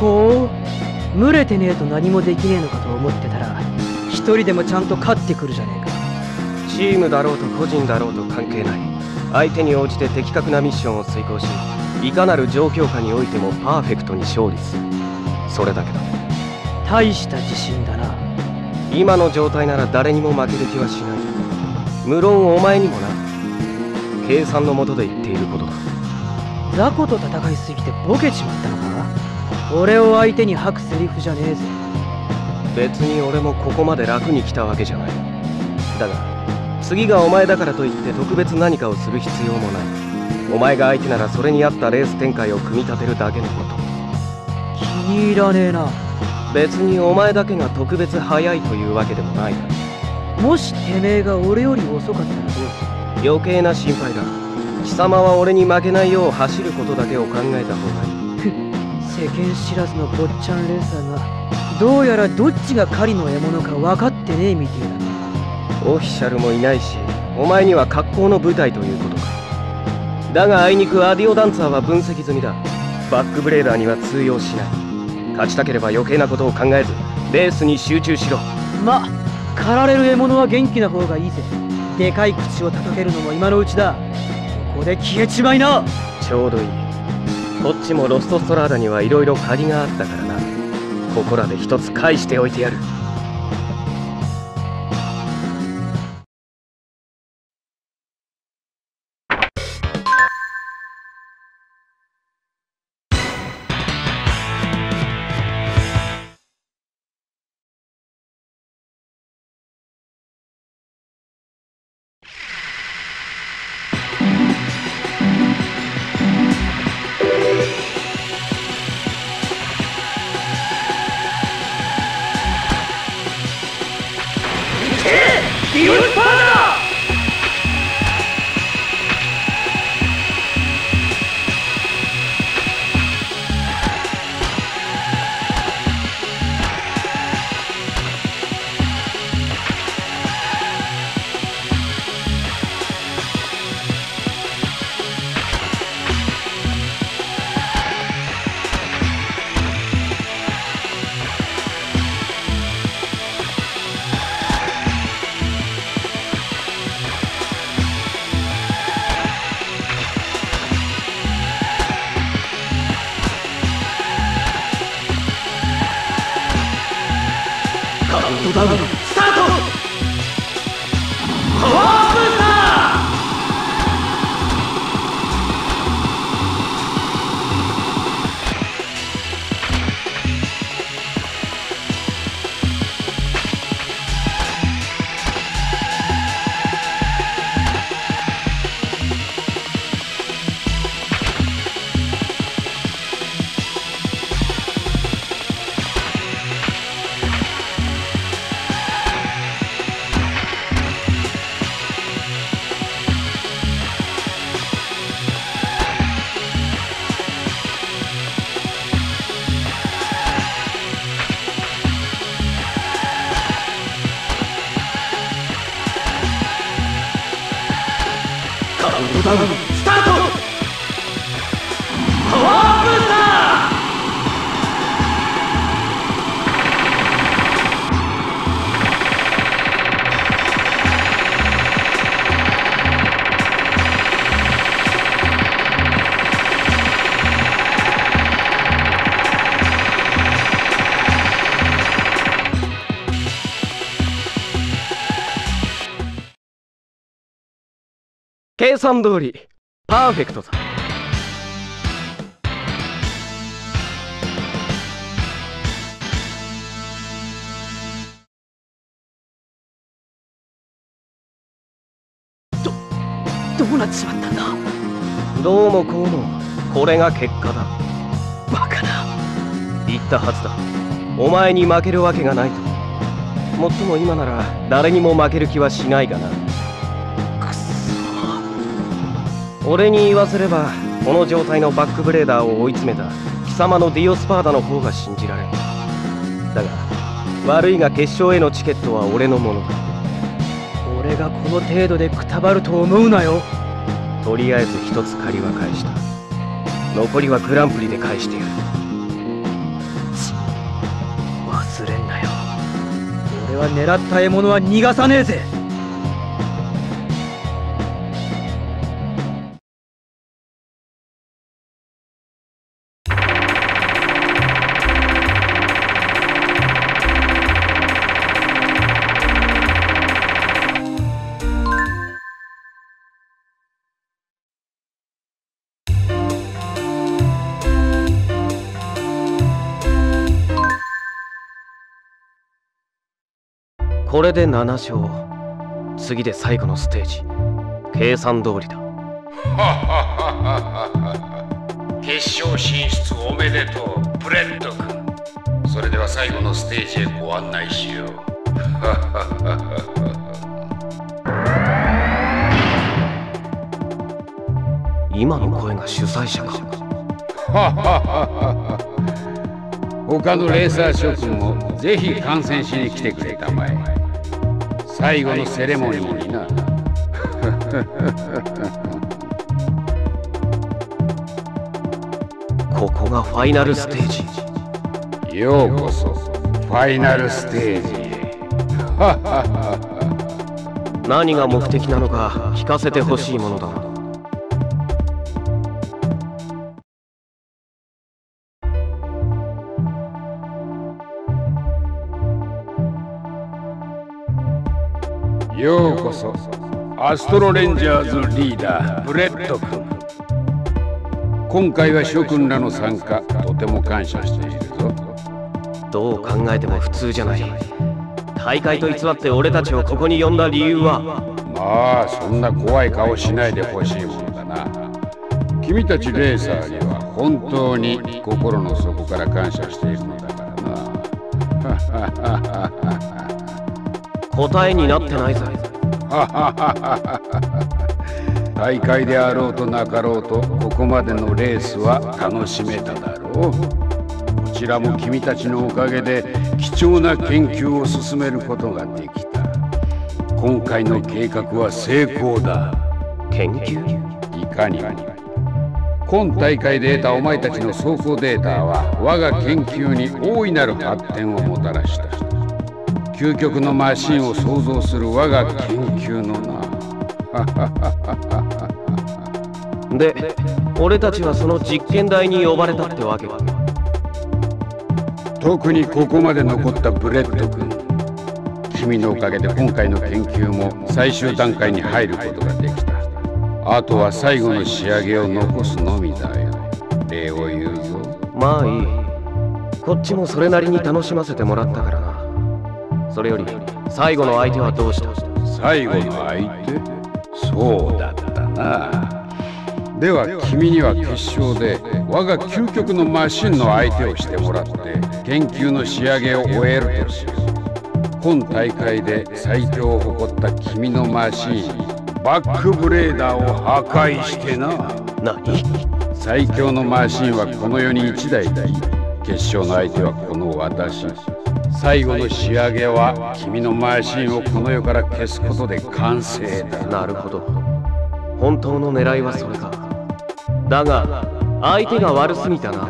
ほう、群れてねえと何もできねえのかと思ってたら、一人でもちゃんと勝ってくるじゃねえか。 チームだろうと個人だろうと関係ない。相手に応じて的確なミッションを遂行し、いかなる状況下においてもパーフェクトに勝利する。それだけだ。 大した自信だな。 今の状態なら誰にも負ける気はしない。無論お前にもな。計算のもとで言っていることだ。 雑魚と戦いすぎてボケちまったのか。俺を相手に吐くセリフじゃねえぜ。 別に俺もここまで楽に来たわけじゃない。だが次がお前だからといって特別何かをする必要もない。お前が相手ならそれに合ったレース展開を組み立てるだけのこと。 気に入らねえな。 別にお前だけが特別速いというわけでもないだろ。 もしてめえが俺より遅かったらどうする。 余計な心配だ。貴様は俺に負けないよう走ることだけを考えた方がいい。 世間知らずの坊ちゃんレーサーがどうやらどっちが狩りの獲物か分かってねえみてえだな。 オフィシャルもいないし、お前には格好の舞台ということか。だがあいにくアディオダンサーは分析済みだ。バックブレーダーには通用しない。勝ちたければ余計なことを考えずレースに集中しろ。 ま、狩られる獲物は元気な方がいいぜ。でかい口を叩けるのも今のうちだ。ここで消えちまいな。 ちょうどいい。こっちもロストストラーダにはいろいろ借りがあったからな。ここらで一つ返しておいてやる。 ディオスパーダ！カウントダウンスタート。パワーブースタカウントダウンスタート。パワーブースタ計算通りパーフェクトだ。 どうなっちまったんだ。 どうもこうもこれが結果だ。 バカな。 言ったはずだ。お前に負けるわけがないと。もっとも今なら誰にも負ける気はしないがな。 くそ。 俺に言わせればこの状態のバックブレーダーを追い詰めた貴様のディオスパーダの方が信じられん。だが悪いが決勝へのチケットは俺のものだ。 俺がこの程度でくたばると思うなよ。 とりあえず一つ借りは返した。残りはグランプリで返してやる。 俺は狙った獲物は逃がさねえぜ。 これで7勝。次で最後のステージ。計算通りだ。 決勝進出おめでとう、ブレッド君。それでは最後のステージへご案内しよう。 今の声が主催者か。 他のレーサー諸君もぜひ観戦しに来てくれたまえ。最後のセレモニーにな。 ここがファイナルステージ。ようこそファイナルステージへ。 何が目的なのか聞かせてほしいものだな。 ようこそアストロレンジャーズリーダーブレッド君。今回は諸君らの参加とても感謝しているぞ。 どう考えても普通じゃない。大会と偽って俺たちをここに呼んだ理由は。 まあそんな怖い顔しないでほしいものだな。君たちレーサーには本当に心の底から感謝しているのだからな。 答えになってないぜ。 大会であろうとなかろうとここまでのレースは楽しめただろう。こちらも君たちのおかげで貴重な研究を進めることができた。今回の計画は成功だ。 研究？ いかにも。今大会で得たお前たちの走行データは我が研究に大いなる発展をもたらした。究極のマシンを創造する我が研究のな。 で、俺たちはその実験台に呼ばれたってわけか。 特にここまで残ったブレッド君。君のおかげで今回の研究も最終段階に入ることができた。あとは最後の仕上げを残すのみだよ。礼を言うぞ。 まあいい。こっちもそれなりに楽しませてもらったからな。それより最後の相手はどうした？ 最後の相手？そうだったな。では君には決勝で我が究極のマシンの相手をしてもらって研究の仕上げを終えるとしよう。今大会で最強を誇った君のマシンバックブレーダーを破壊してな。 何？ 最強のマシンはこの世に1台だ。決勝の相手はこの私。最後の仕上げは君のマシンをこの世から消すことで完成だ。 なるほど。本当の狙いはそれか。だが相手が悪すぎたな。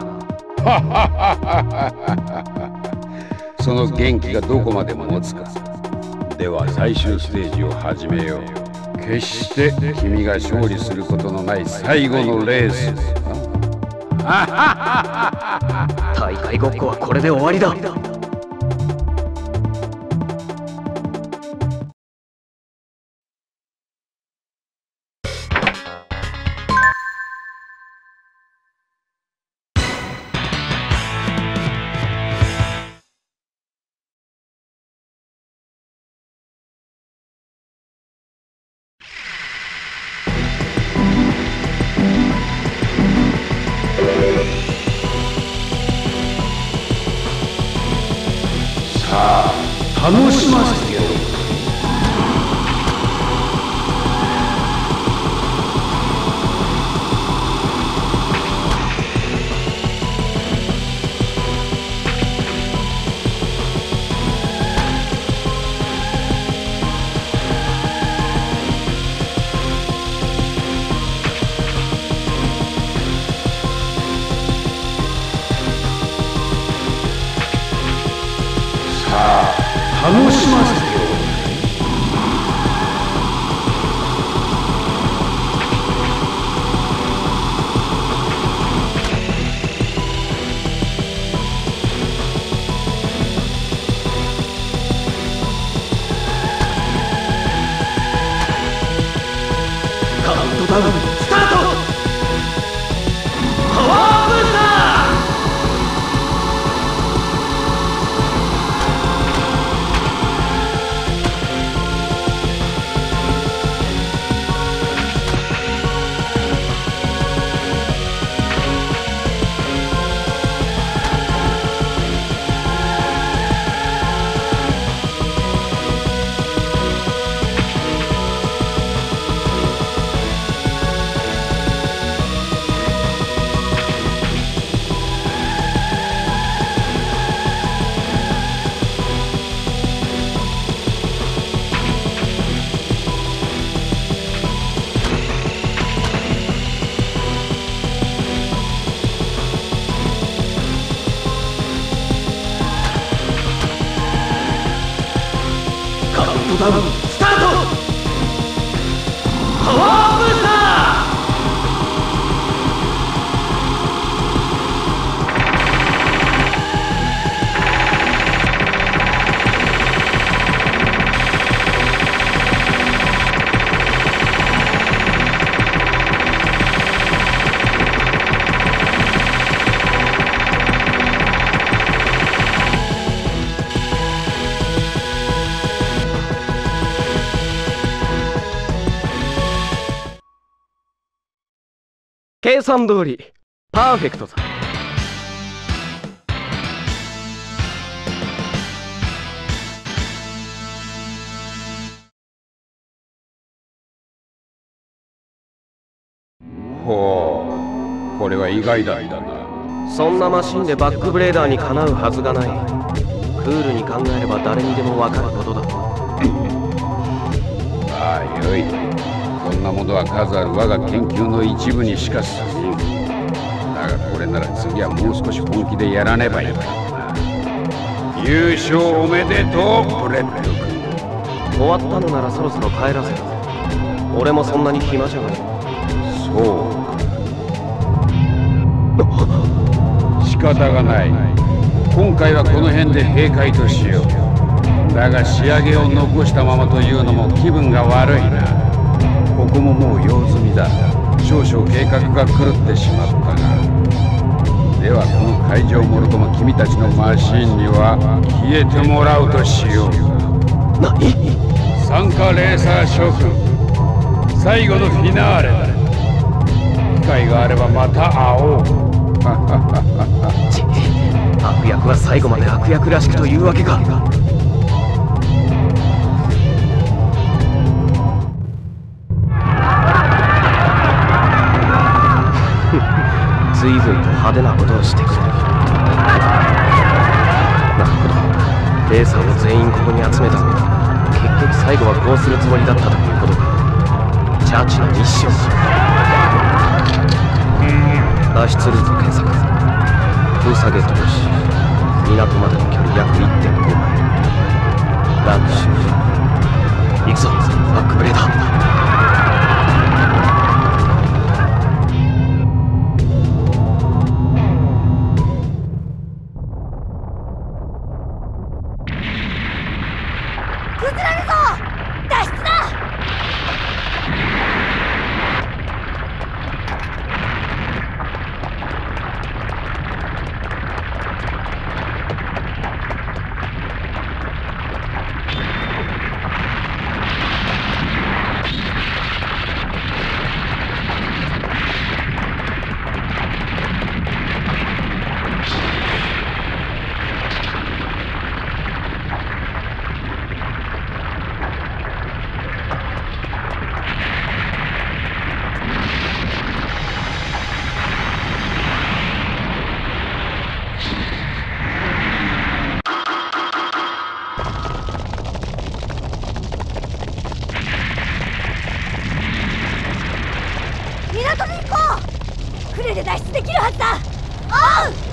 その元気がどこまで持つか。では最終ステージを始めよう。決して君が勝利することのない最後のレースでな。 大会ごっこはこれで終わりだ。 楽しませてやろう。楽しまダウンスタート。パワーブースター。カウントダウンスタート。パワーブースター。 計算通りパーフェクトだ。 ほう、これは意外だったな。 そんなマシンでバックブレーダーにかなうはずがない。クールに考えれば誰にでもわかることだ。 ああ、よい。こんなものは数ある我が研究の一部にしか過ぎん。だがこれなら次はもう少し本気でやらねばいいかな。優勝おめでとう、ブレッド君。 終わったのならそろそろ帰らせろ。俺もそんなに暇じゃない。 そうか。仕方がない。今回はこの辺で閉会としよう。だが仕上げを残したままというのも気分が悪いな。ここももう用済みだ。少々計画が狂ってしまったが。ではこの会場もろとも君たちのマシーンには消えてもらうとしよう。 何？ 参加レーサー諸君、最後のフィナーレだ。機会があればまた会おう。 悪役は最後まで悪役らしくというわけか。随分と派手なことをしてくれる。なるほど。レーサーを全員ここに集めたのは結局最後はこうするつもりだったということか。チャーチのミッション。脱出ルート検索。封鎖ゲートよし。港までの距離約 1.5 マイル。ランク終了。行くぞバックブレーダー。 船で脱出できるはずだ。おう。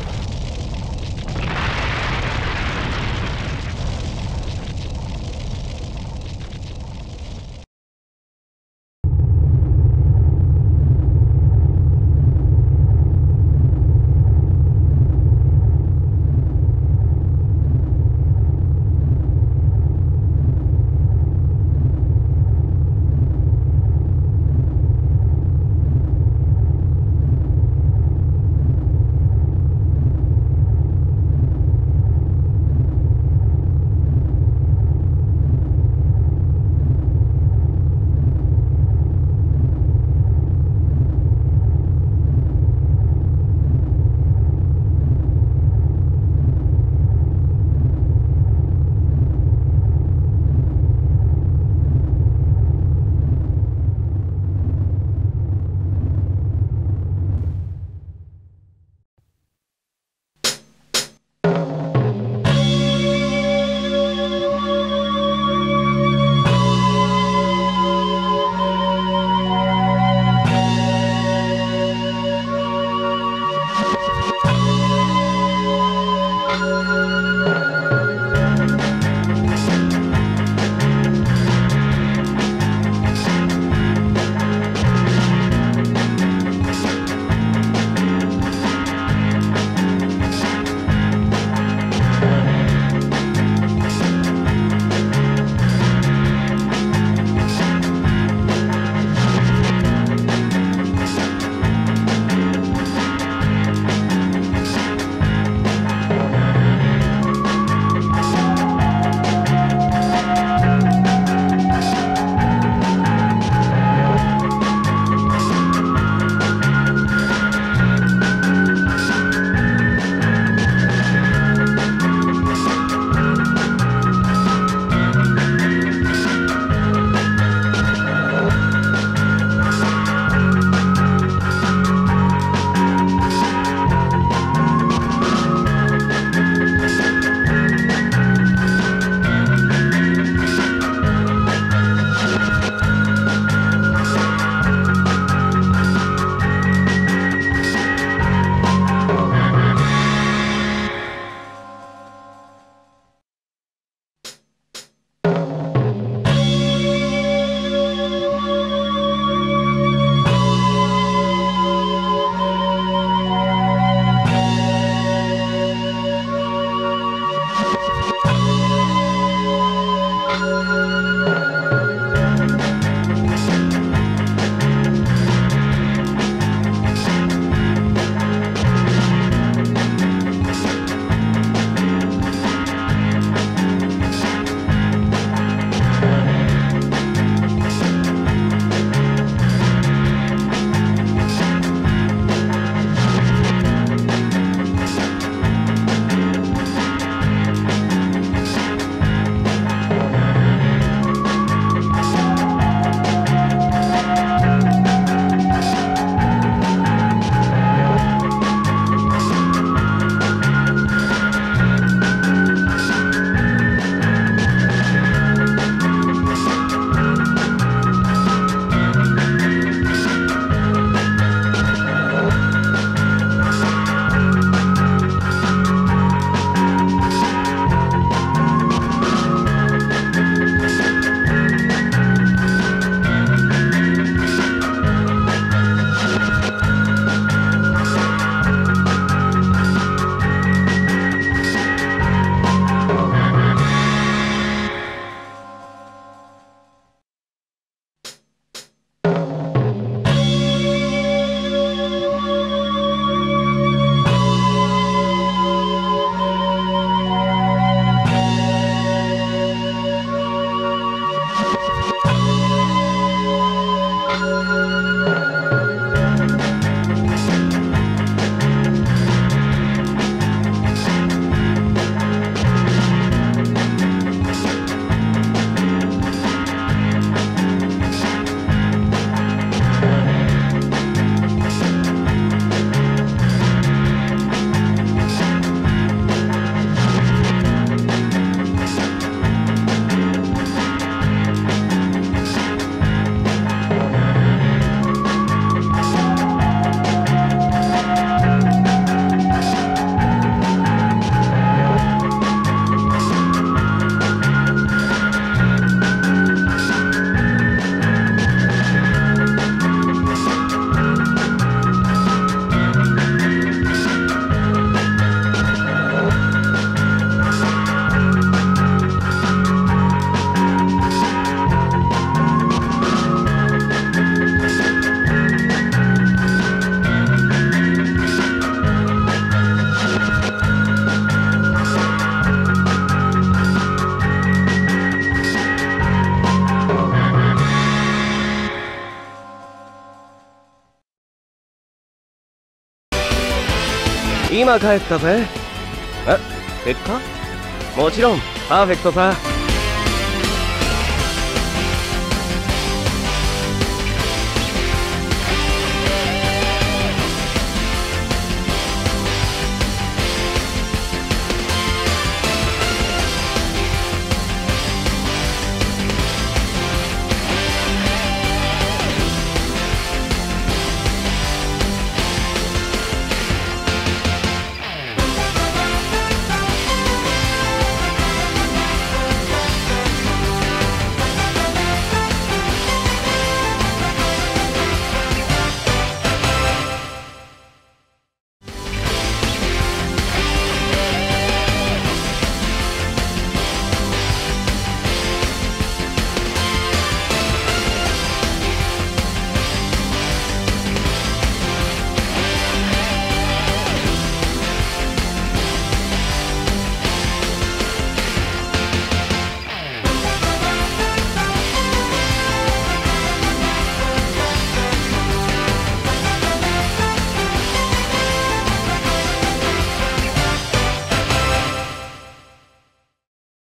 今帰ったぜ。え、結果？もちろんパーフェクトさ。